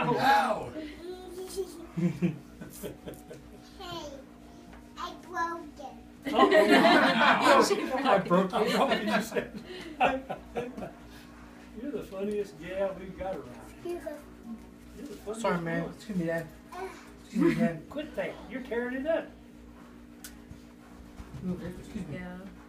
Ow! Hey, I broke it. I broke it. You said. You're the funniest gal we've got around. You're the funniest Sorry, man. one. Excuse me, Dad. Excuse me, Dad. Quit that. You're tearing it up. Excuse me. Yeah.